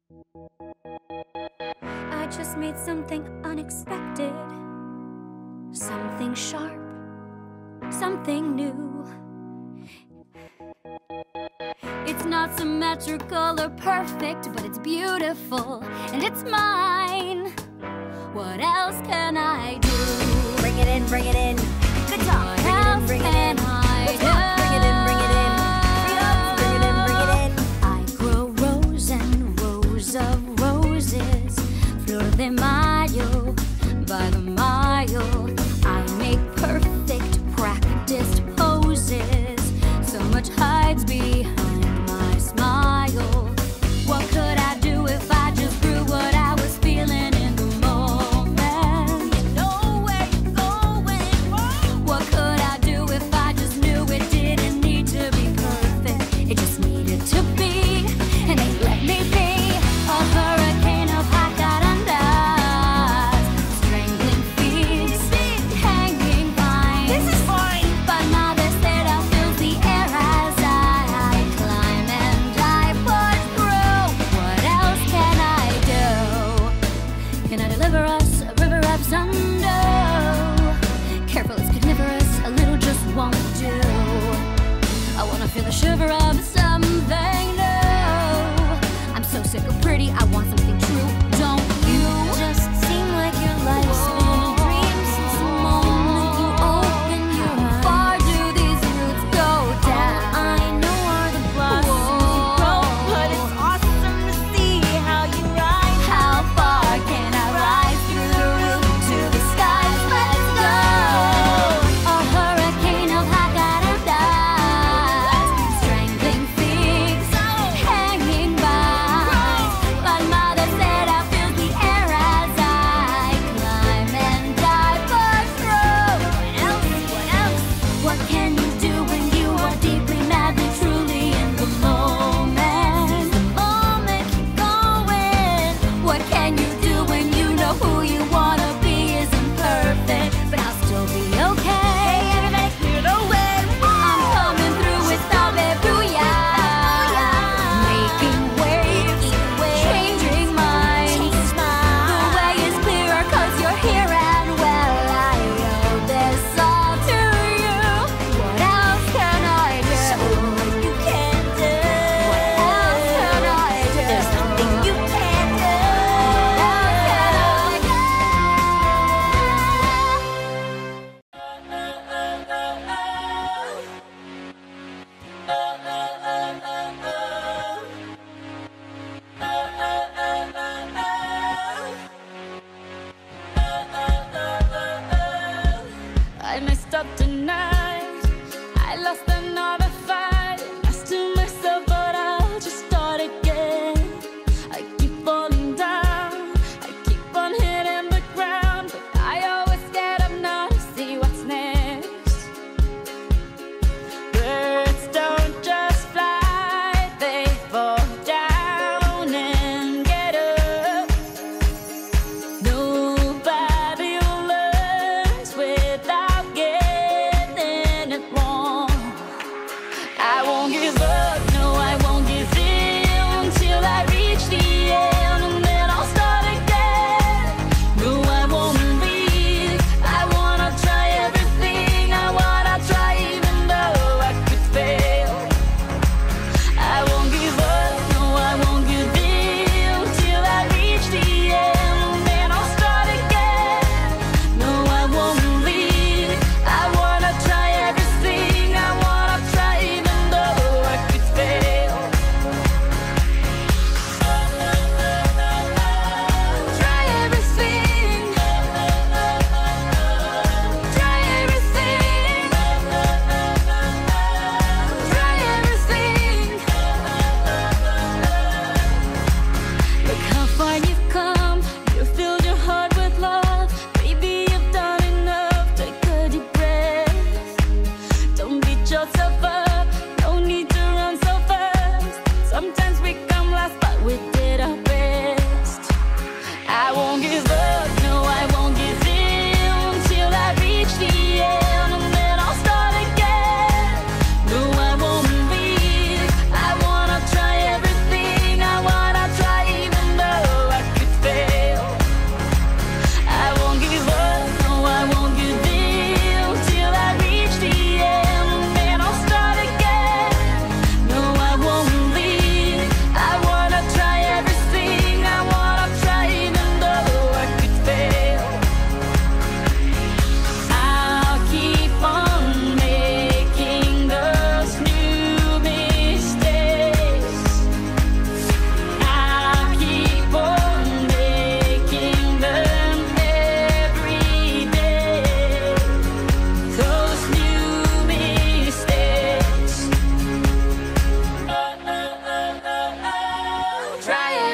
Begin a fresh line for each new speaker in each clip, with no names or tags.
I just made something unexpected, something sharp, something new. It's not symmetrical or perfect, but it's beautiful and it's mine. What else can I do?
Bring it in, bring it in. Good talk.
What else
Bring it
can
in.
I
Good
do?
talk. Bring it in, bring it in. Bring it in, bring it in.
I grow rows and rows of roses, flor de mayo by the mile. I make perfect practiced poses, so much hides behind my smile. What could I do if I just grew what I was feeling in the moment?
You know where you're going.
What could I do if I just knew it didn't need to be perfect? It just needed to be, and they let me be. A hurricane of hot carandas, strangling feet, hanging vines.
This is fine.
But now this that fills the air as I climb and I push through. What else can I do? Can I deliver us a river of Zundo? Careful, it's carnivorous, a little just won't do. I wanna feel the shiver of something new. I'm so sick of pretty, I want something true. Don't you?
Just seem like your life's been a dream since the moment you open your
How
eyes.
far do these roots go down?
I know are the blossoms you grow, but it's awesome to see how you rise.
How far can I rise through the roof to the skies? Let's go! A hurricane of jacarandas, strangling figs, hanging vines. But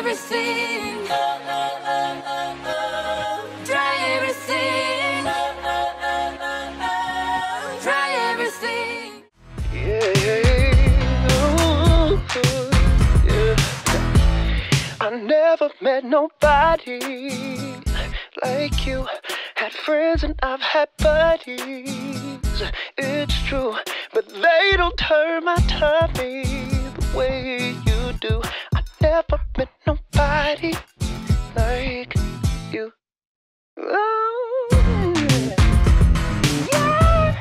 everything. Try everything. Try everything.
I never met nobody like you. Had friends and I've had buddies, it's true, but they don't turn my tummy the way you do. I never met nobody like you. Oh, yeah.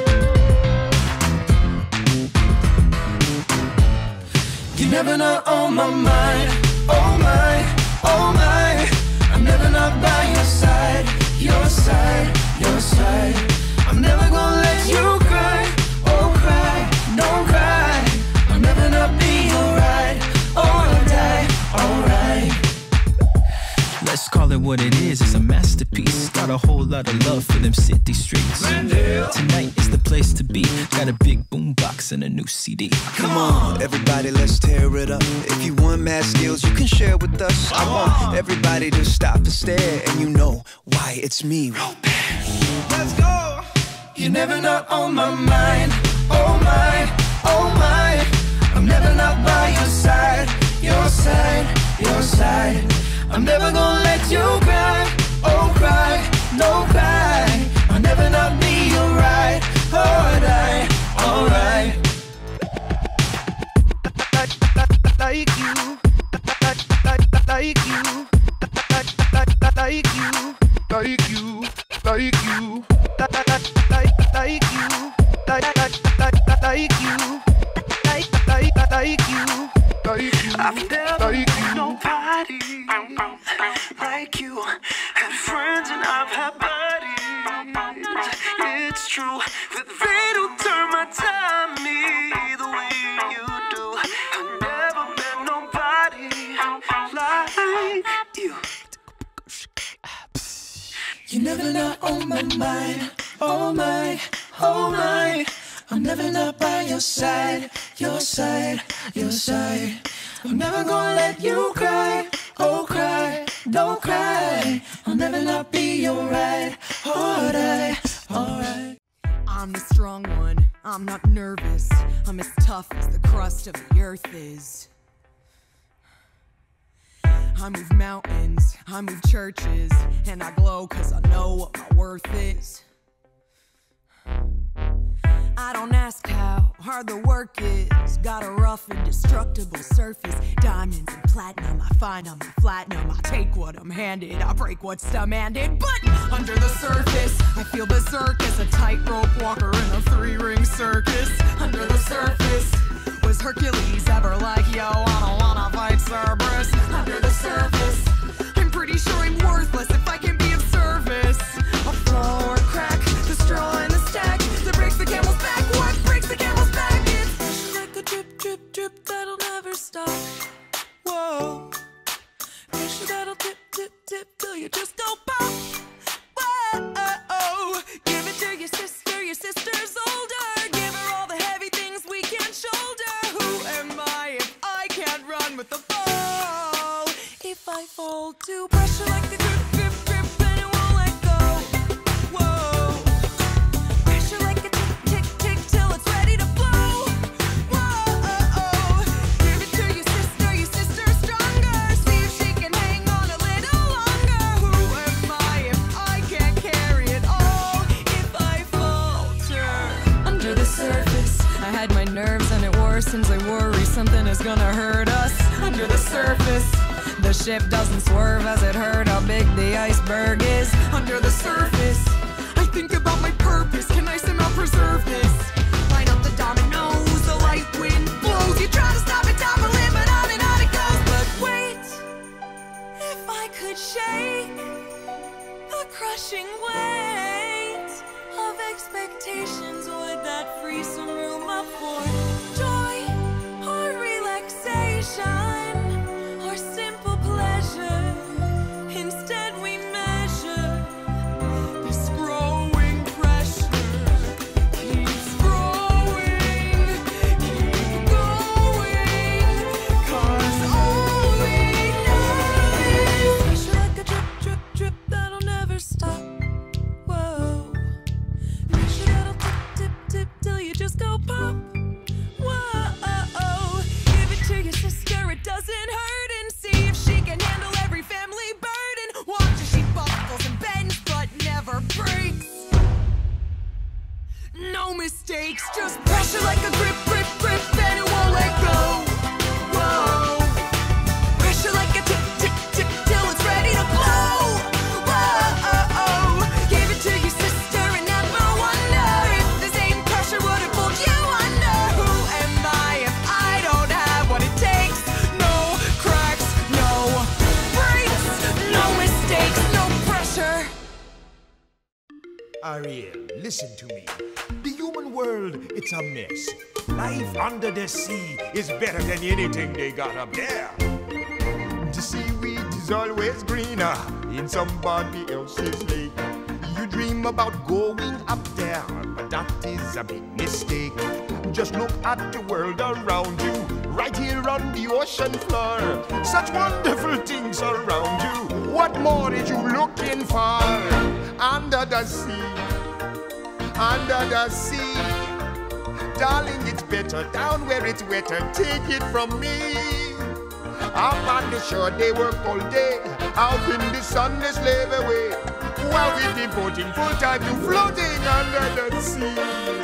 You're never not on my mind. Oh my, oh my, I'm never not by your side, your side, your side. I'm never gonna let you cry, oh cry, don't cry. I'll never not be alright, alright, alright.
Let's call it what it is, it's a masterpiece. Got a whole lot of love for them city streets. Tonight is the place to be. Got a big boombox and a new CD.
Come on, everybody, let's tear it up. If you want mad skills, you can share with us. I want everybody to stop and stare, and you know why it's me. Let's go.
You're never not on my mind. Oh my, oh my, I'm never not by your side, your side, your side. I'm never gonna let you cry, oh cry, no cry. I'll never not be alright, alright, alright. Like you, like you, like you, like you, like you, like you, like you. I've never met nobody like you. Had friends and I've had buddies. It's true that they don't turn my tummy the way you do. I've never met nobody like you. You're never not on my mind. Oh my, oh my, I'm never not by your side, your side, your side. I'm never gonna let you cry, oh cry, don't cry. I'll never not be alright, alright, alright.
I'm the strong one, I'm not nervous. I'm as tough as the crust of the earth is. I move mountains, I move churches, and I glow cause I know what my worth is. I don't ask how hard the work is. Got a rough, indestructible surface. Diamonds and platinum, I find them, I flatten them. I take what I'm handed, I break what's demanded. But under the surface, I feel berserk as a tightrope walker in a three-ring circus. Under the surface, was Hercules ever like, yo, I don't wanna fight Cerberus? Under the surface, I'm pretty sure I'm worthless if I can be of service. A flaw or a crack, the straw in the stack that breaks the camel's back. What breaks the camel's back? It's like a drip, drip, drip that'll never stop. Whoa, pressure that'll dip, dip, dip till you just go pop. Whoa, give it to your sister's older. Give her all the heavy things we can't shoulder. Who am I if I can't run with the ball? If I fall to pressure like the drip, drip, drip, and it won't let go. Whoa, pressure like a tick, tick, tick till it's ready to flow. Whoa, give it to your sister stronger. See if she can hang on a little longer. Who am I if I can't carry it all? If I falter under the surface, I had my nerves and it worsens. I worry something is gonna hurt us. Under the surface, the ship doesn't swerve as it heard how big the iceberg is. Under the surface, I think about my purpose. Can I somehow preserve this? Line up the dominoes, the light wind blows. You try to stop it, down the limit, but on and on it goes. But wait, if I could shake the crushing weight of expectations, would that free some room up for joy or relaxation or simple pleasure? Instead we measure this growing pressure. Keeps growing, keep going, 'cause all we know Just pressure like a grip, grip, grip, and it won't let go. Whoa. Pressure like a tick, tick, tick, till it's ready to blow. Whoa. Give it to your sister and never wonder if the same pressure would have pulled you under. Who am I if I don't have what it takes? No cracks, no breaks, no mistakes, no pressure.
Ariel, listen to me. The human world, it's a mess. Life under the sea is better than anything they got up there. The seaweed is always greener in somebody else's lake. You dream about going up there, but that is a big mistake. Just look at the world around you, right here on the ocean floor. Such wonderful things around you. What more is you looking for? Under the sea, under the sea. Darling, it's better down where it's wetter. Take it from me. Up on the shore, they work all day. Out in the sun, they slave away. While we're devoting full time to floating under the sea.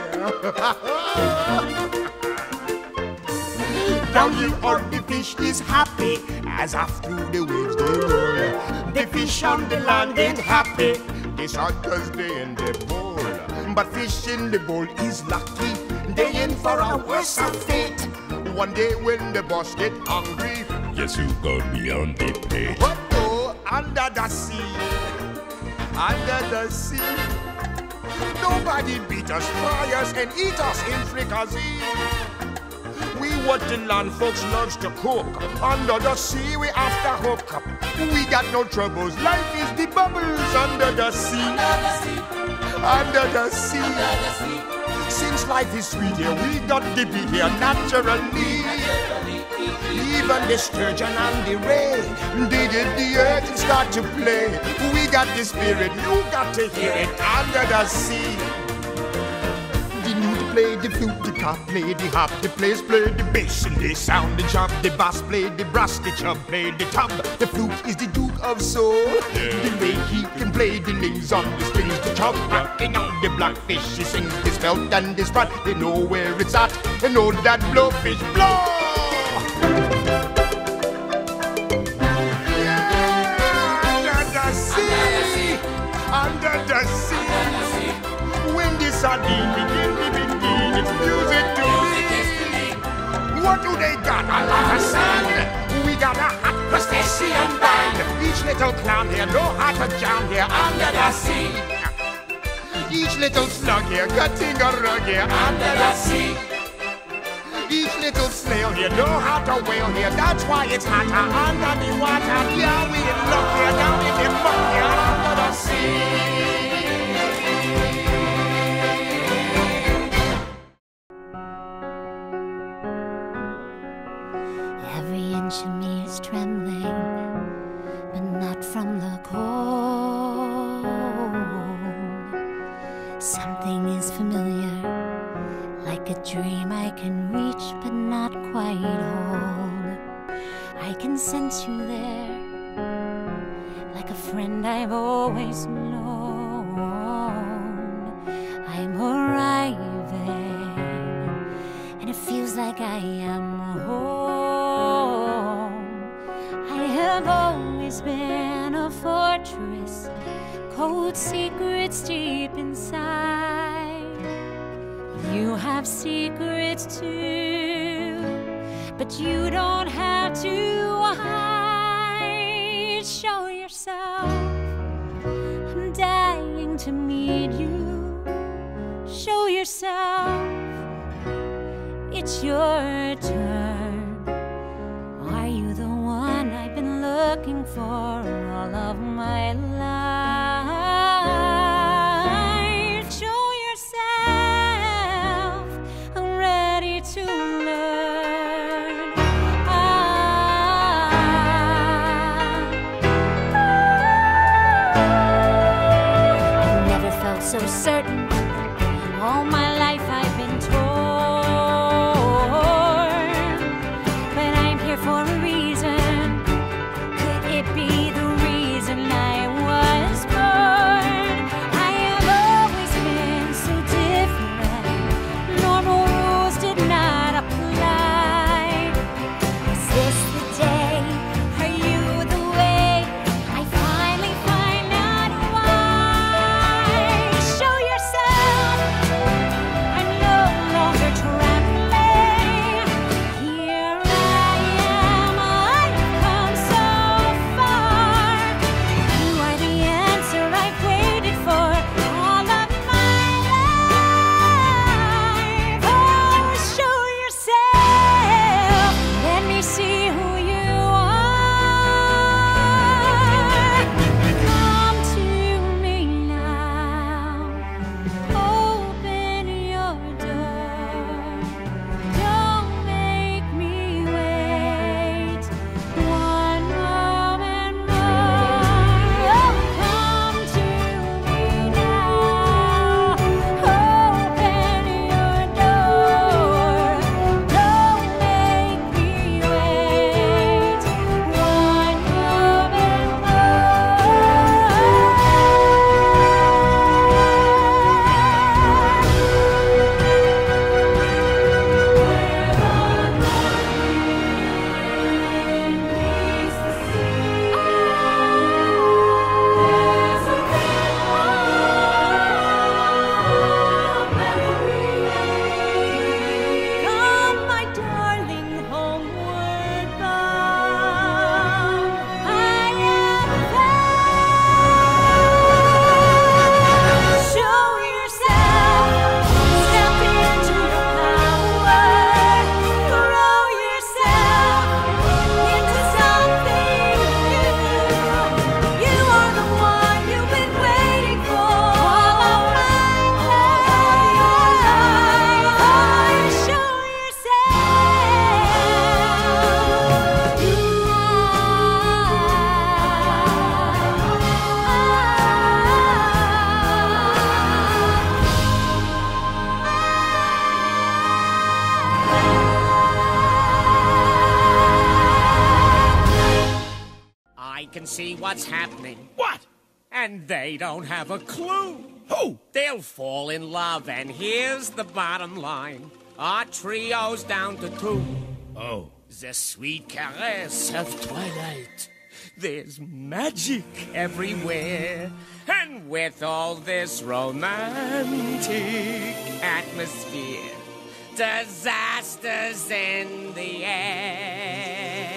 Down here on the fish is happy as off through the waves they roll. The fish on the land ain't happy. They sad cause they in the bowl. But fish in the bowl is lucky. They in for a worse fate. One day when the boss get hungry, yes, you go beyond the pay. But no, under the sea, under the sea, nobody beat us, fry us, and eat us in fricassee. We what the land folks loves to cook. Under the sea, we after hook. We got no troubles. Life is the bubbles under the sea. Under the sea. Since life is sweet here, we got to be here naturally. Even the sturgeon and the ray, they did the earth and start to play. We got the spirit, you got to hear it under the sea. The lute play the flute, the cop play the hop, the players play the bass and they sound the chop. The bass play the brass, the chub play the tub. The flute is the Duke of Soul. The way he can play the lings on the strings, the chub rocking on the blackfish. He sings his belt and his sprat. They know where it's at. They know that blowfish blow. Under the sea, when the sardine begin, it's music to me. What do they got? A lot of sand. We got a hot crustacean band. Each little clown here know how to jam here under the sea. Each little slug here cutting a rug here under the sea. Each little snail here know how to whale here. That's why it's hotter under the water. Yeah, we in luck here, down in the muck here under the sea.
Every inch of me is trembling, but not from the cold. Something is familiar, like a dream I can reach but not quite hold. I can sense you there, like a friend I've always known. I'm arriving, and it feels like I am home. I have always been a fortress, cold secrets deep inside. You have secrets too, but you don't have to hide. Show yourself, I'm dying to meet you. Show yourself, it's your turn. Are you the one I've been looking for all of my life? Show yourself, I'm ready to learn. I've never felt so certain. All my life I've been torn, but I'm here for a reason. Could it be the reason I was?
I can see what's happening.
What?
And they don't have a clue.
Who?
They'll fall in love, and here's the bottom line. Our trio's down to 2.
Oh.
The sweet caress of twilight. There's magic everywhere. And with all this romantic atmosphere, disasters in the air.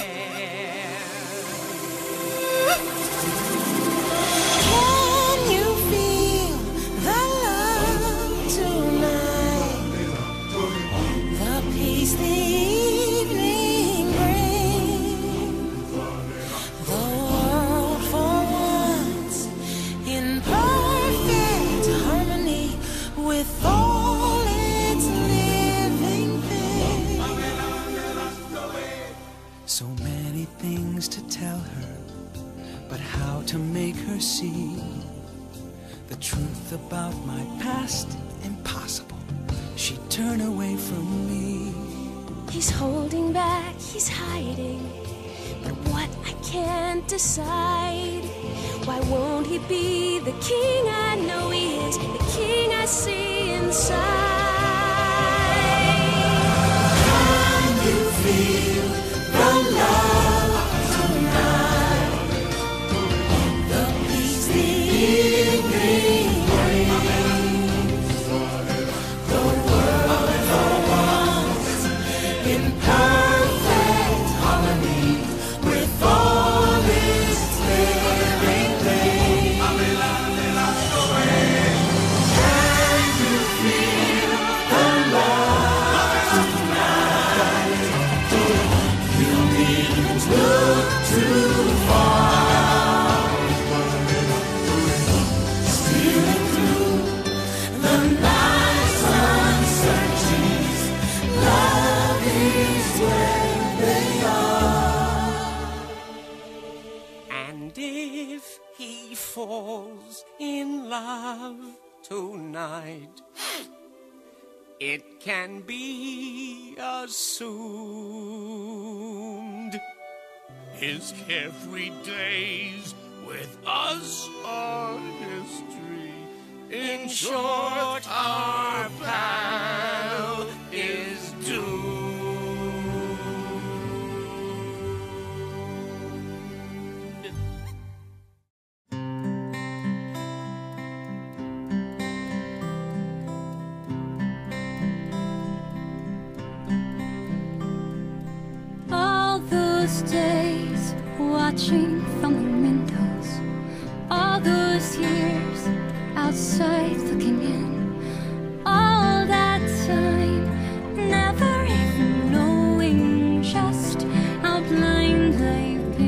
Can you feel the love tonight? The peace the evening brings. The world for once in perfect harmony with all its living things.
So many things to tell her, but how to make her see the truth about my past? Impossible. She'd turn away from me.
He's holding back, he's hiding, but what I can't decide. Why won't he be the king I know he is, the king I see inside?
Can you feel the love tonight? The peace the evening brings. The world for once in perfect harmony with all its living things. Can you feel the love tonight? You needn't look too far. Stealing through the night's uncertainties, love is where they are.
And if he falls in love tonight, it can be assumed
His carefree days with us are history.
in short our pal is doomed.
All those days watching from the windows, all those years outside looking in, all that time never even knowing just how blind I've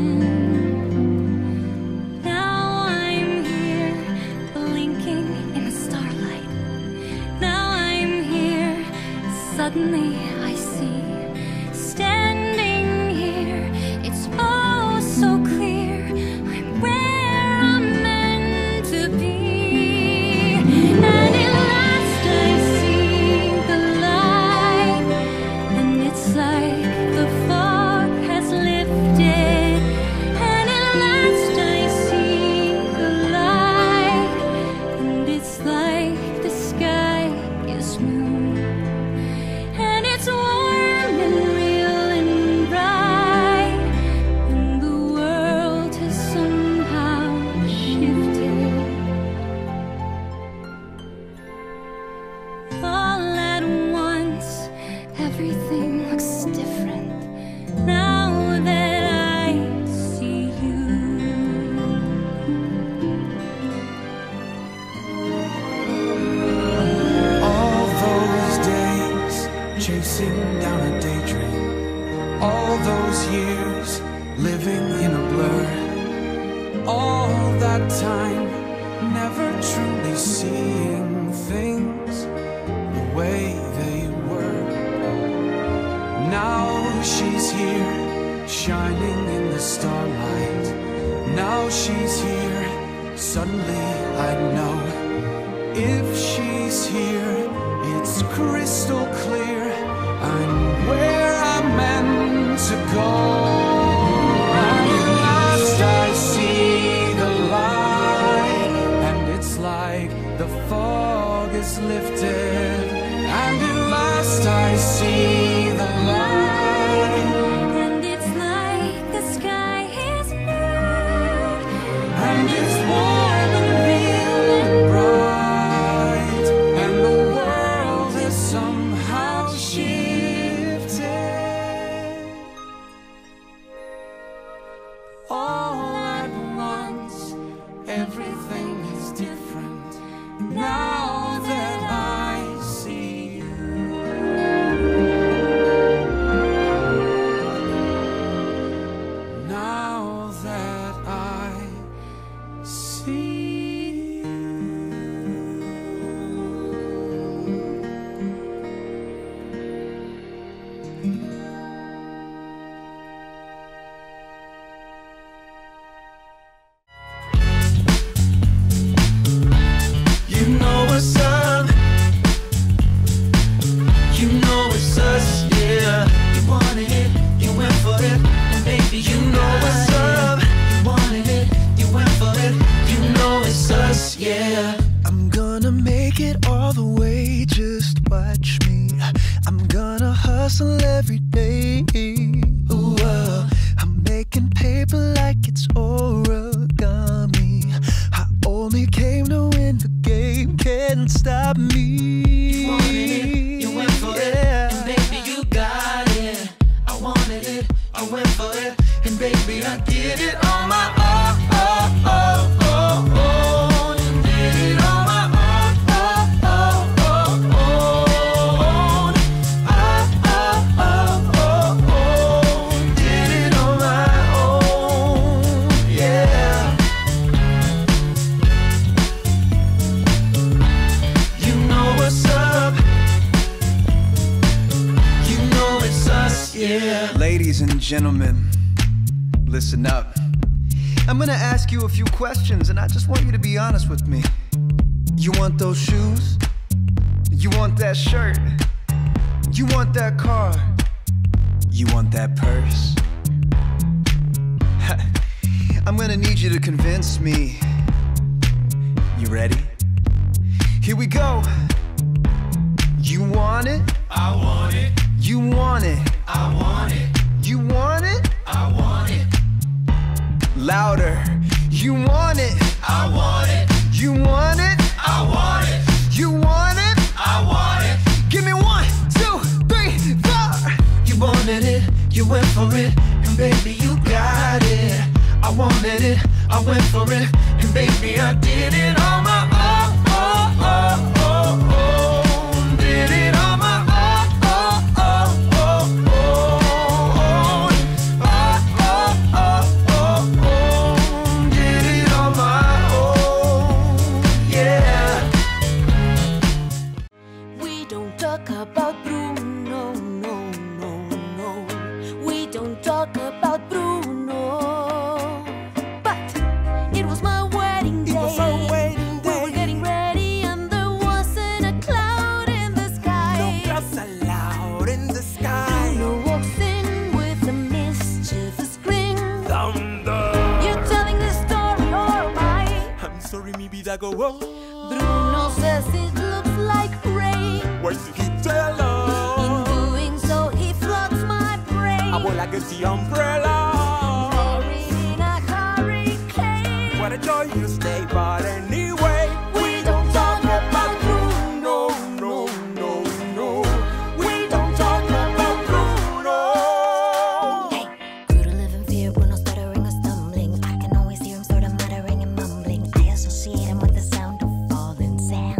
been. Now I'm here blinking in the starlight. Now I'm here, suddenly I see. Standing here, it's all so clear. I'm where I'm meant to be. And at last I see the light. And it's like the fog has lifted. And at last I see the light. And it's like the sky is new. And it's warm and real and bright, and the world has somehow shifted. All at once, everything looks different now that I see you.
All those days chasing down a daydream, all those years living in a blur, all that time never truly seeing things the way they were. Now she's here shining in the starlight. Now she's here, suddenly I know. If she's here, it's crystal clear. I'm where I'm meant to go. And at last hustle every day. Ooh, I'm making paper like it's origami. I only came to win the game, can't stop me.
You wanted it, you went for it, and baby you got it. I wanted it, I went for it, and baby I did it on my own. Did it on my own. Did it on my own, yeah. You know what's up. You know it's us, yeah.
Ladies and gentlemen, listen up. I'm gonna ask you a few questions, and I just want you to be honest with me. You want those shoes? You want that shirt? You want that car? You want that purse? I'm gonna need you to convince me. You ready? Here we go. You want it?
I want it,
You want it?
I want it,
You want it?
I want it,
Louder. You want it?
I want it,
You want it?
I want it,
You want it?
I want it.
Give me 1, 2, 3, 4.
You wanted it, you went for it, and baby you got it. I wanted it, I went for it, and baby I did it on my own. Did it on my own. Did it on my own, yeah.
We don't talk about Bruno, no, no, no. We don't talk about Bruno. But it was my wedding day.
It was our wedding
We were
day.
getting ready and there wasn't a cloud in the sky.
No clouds allowed in the sky.
Bruno walks in with a mischievous grin.
Thunder.
You're telling this story or am I?
I'm sorry, mi vida go on.
Bruno says it looks like rain.
Why did he tell
In
us?
doing so, he floods my brain.
I will like the umbrella.
Buried in a hurricane.
What a joyous day, but anyway,
We don't talk about Bruno.
no, no, no. We don't talk about Bruno.
Hey, grew to live in fear, Bruno stuttering or stumbling. I can always hear him sort of muttering and mumbling. I associate him with the sound of falling sand.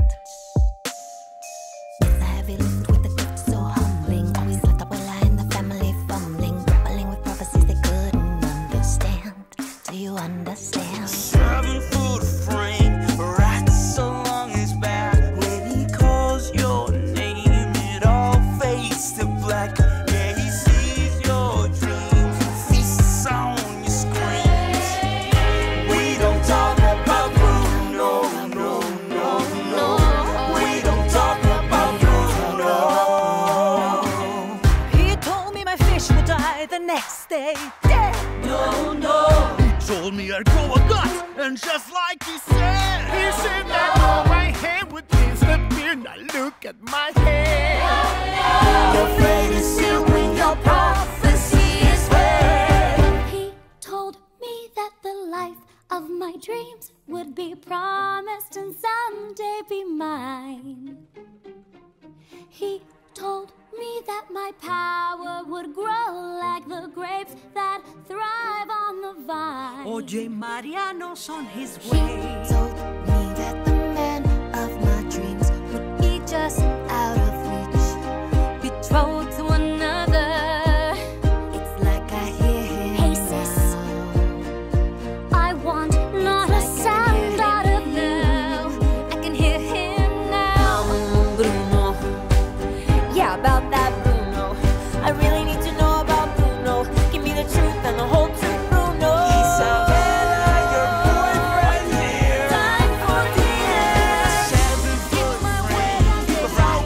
It's a heavy lift with a gift so humbling. Always like abuela in the family fumbling, grappling with prophecies they couldn't understand. Do you understand?
7 foot frame, right so long his back. When he calls your name, it all fades to black. Yeah, he sees your dreams, feasts on your screams. We don't talk about Bruno, no, no, no. We don't talk about Bruno.
He told me my fish would die the next day. Dead.
No, no.
Told me I'd grow a gut, and just like he said that all my hair would disappear. Now look at my hair.
Your fate is sealed when your prophecy is read. He told me that the life of my dreams would be promised and someday be mine. He told me that my power would grow like the grapes that thrive on the vine.
Oye, Mariano's on his
He
way.
told me that the man of my dreams would be just out of reach, betrothed to another. It's like I hear him. Hey sis, I want not a sound out of you. I can hear him now. Bruno, yeah, about that Bruno. I really need to know about Bruno. Give me the truth and the whole truth, Bruno.
Isabella, your boyfriend here.
Time for dinner.
7 foot frame, right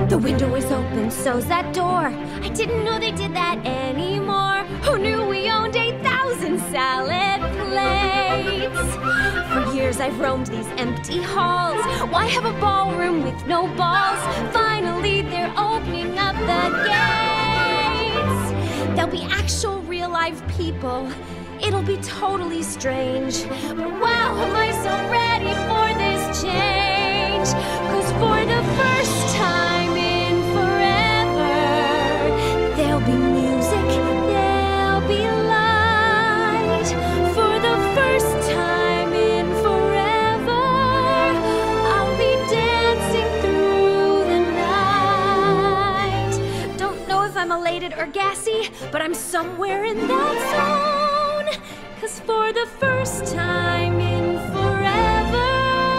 The window is open, so's that door. I didn't know they did that anymore. Who knew we owned 8,000 salad plates? For years I've roamed these empty halls. Why have a ballroom with no balls? Finally they're opening up the gates. There'll be actual real live people. It'll be totally strange. But wow, am I so ready for this change? 'Cause for the first time in forever, there'll be music, there'll be light. For the first time in forever, I'll be dancing through the night. Don't know if I'm elated or gassy, but I'm somewhere in that zone. 'Cause for the first time in forever,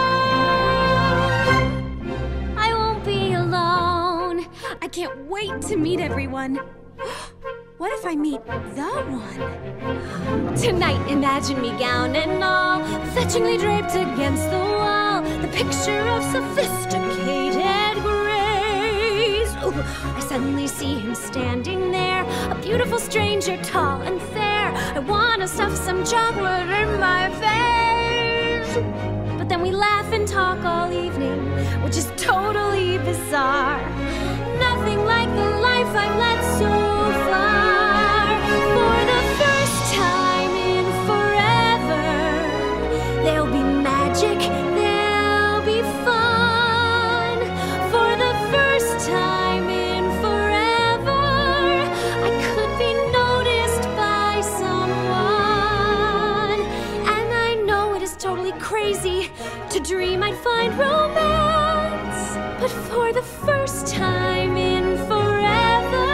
I won't be alone. I can't wait to meet everyone. What if I meet the one? Tonight, imagine me gown and all, fetchingly draped against the wall, the picture of sophisticated grace. Ooh, I suddenly see him standing there, a beautiful stranger, tall and fair. I wanna stuff some chocolate in my face. But then we laugh and talk all evening, which is totally bizarre. Nothing like the life I've led so far. For the first time in forever, there'll be magic, there'll be fun. For the first time in forever, I could be noticed by someone. And I know it is totally crazy to dream I'd find romance. But for the first time in forever,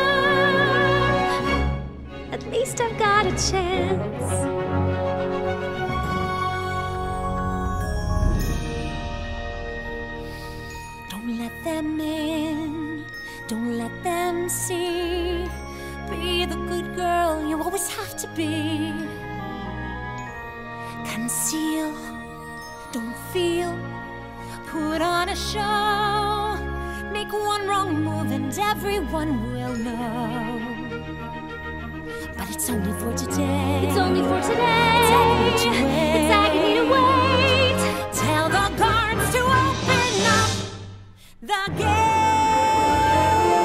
at least I've got a chance. Don't let them in, don't let them see. Be the good girl you always have to be. Conceal, don't feel, put on a show. Make one wrong move and everyone will know. But it's only for today. It's only for today. It's agony to wait. Tell the guards to open up the gate.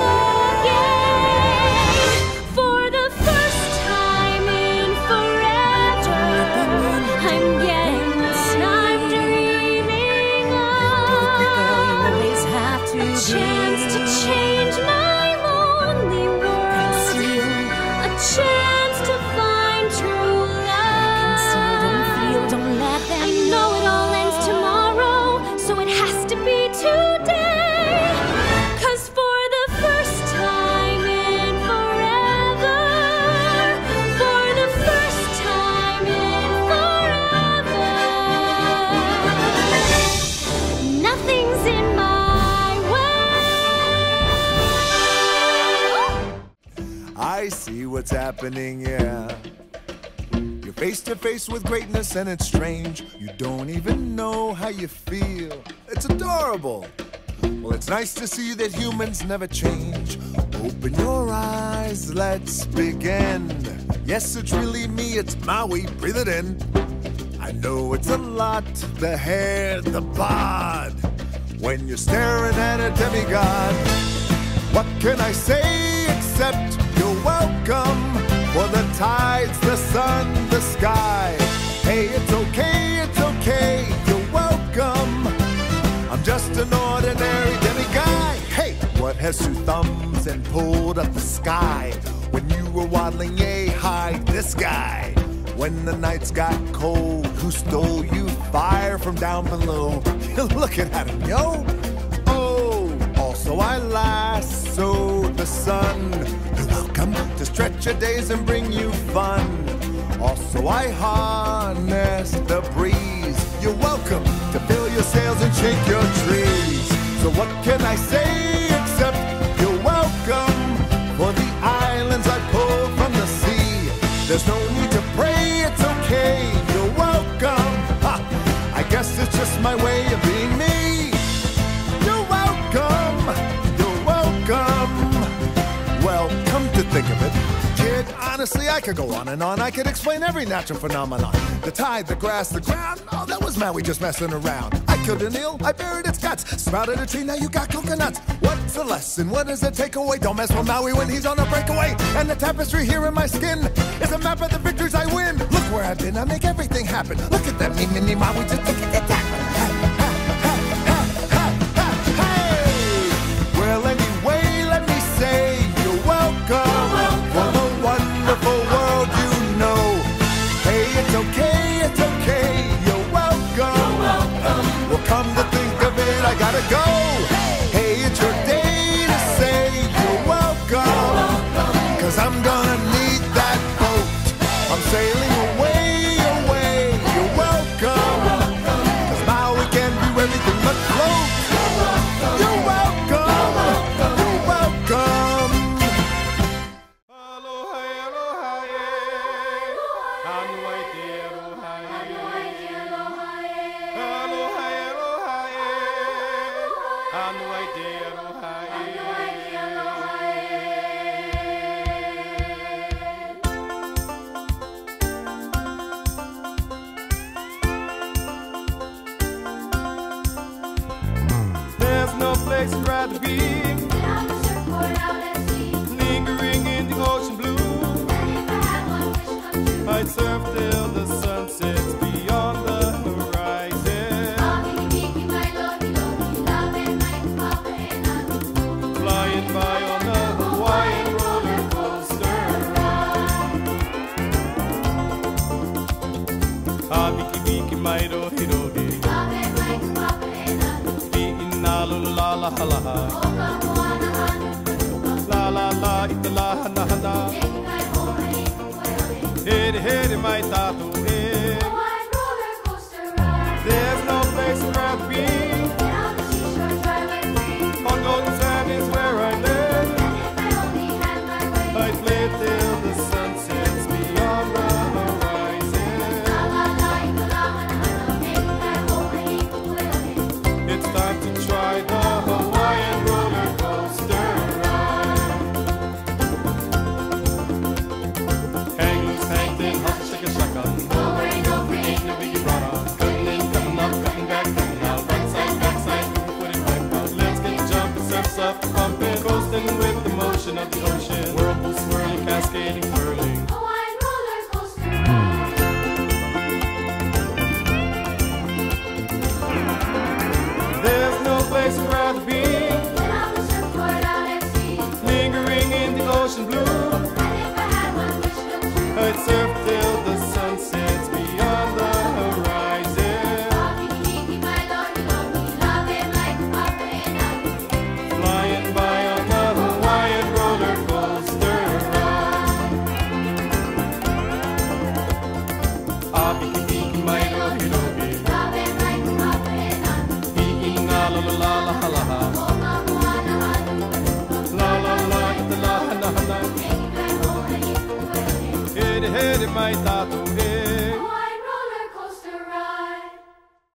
For the first time in forever, I'm getting what I'm dreaming of. A chance to change my lonely world. A chance to find true love. Don't let them. I know it all ends tomorrow, so it has to be today. 'Cause for the first time in forever, for the first time in forever, nothing's in my way.
I see what's happening, yeah. You're face to face with greatness and it's strange. You don't even know how you feel. It's adorable. Well, it's nice to see that humans never change. Open your eyes, let's begin. Yes, it's really me, it's Maui, breathe it in. I know it's a lot, the hair, the bod. When you're staring at a demigod, what can I say except you're welcome? For the tides, the sun, the sky. Hey, it's okay, you're welcome. I'm just an ordinary demiguy. Hey, what has two thumbs and pulled up the sky? When you were waddling yay high, this guy. When the nights got cold, who stole you fire from down below? You're looking at him, yo. Oh, also I lassoed the sun. You're welcome to stretch your days and bring you fun. Also I harnessed the breeze. You're welcome to fill your sails and shake your trees. So what can I say except you're welcome? For the islands I pulled from the sea, there's no need to pray, it's okay, you're welcome. Ha, I guess it's just my way of being me. You're welcome, you're Honestly, I could go on and on. I could explain every natural phenomenon. The tide, the grass, the ground. Oh, that was Maui just messing around. I killed an eel, I buried its guts. Sprouted a tree, now you got coconuts. What's the lesson? What does it take away? Don't mess with Maui when he's on a breakaway. And the tapestry here in my skin is a map of the victories I win. Look where I've been, I make everything happen. Look at that, me, mini Maui, just look at that. Well, anyway, let me say you're welcome. For the wonderful world you know. Hey, it's okay, you're welcome. Well, come to think of it, I gotta go. Hey, it's your day to say you're welcome. 'Cause I'm gonna need that boat. I'm sailing away, you're welcome. 'Cause Maui can do everything but float. You're welcome, you're welcome.
There's no place I'd rather be.
Get on the surfboard out at sea.
Lingering in the ocean blue.
And if I had one wish come true,
I'd surf till the sun sets beyond the horizon.
Bobby, Mickey, my love, love and Mike, Papa and Uncle.
Flying by on a Hawaiian roller coaster ride. Biki, Biki, my rohi rohi.
Love and Mike, Papa and Uncle.
Iina lula la ha la ha.
Oka moana hana,
La la la ita la hana hana.
Mickey, my home, and
Heri heri mai tatu e.
Hawaiian roller coaster ride.
There's no place I'd rather be.
Get on the seashore, dry like free.
On golden sand is where I live.
And if I only had my way,
I'd play till the sun sets beyond the horizon.
la la la, ika la hana hana, Mickey, my home, and
It's time to try the Hawaiian roller coaster ride. Hang loose, hang thin, hustle, shake a shotgun.
no worry, no free, ain't no
Biggie brought on. Cutting in, cutting up, cutting back, cutting out. Right side, back side, put it back out. Let's get jumping, surfs up, pumping, coasting with the motion of the ocean. Whirlpool swirling, cascading, whirling.
Hawaiian roller coaster ride.
There's no place I'd rather be.
Get on the surfboard out at sea.
Lingering in the ocean blue.
And if I had one wish come true,
I'd surf till the sun sets beyond the horizon.
Bobby, Mickey, my love and Mike, Papa and Uncle.
Flying by on the Hawaiian roller coaster ride. Biki, Biki, my rohi rohi.
Love and Mike, Papa and Uncle.
Iina la la la la ha la ha.
Oka moana hana,
La la la ita la hana hana.
Mickey, my home, and
Heri heri mai tatu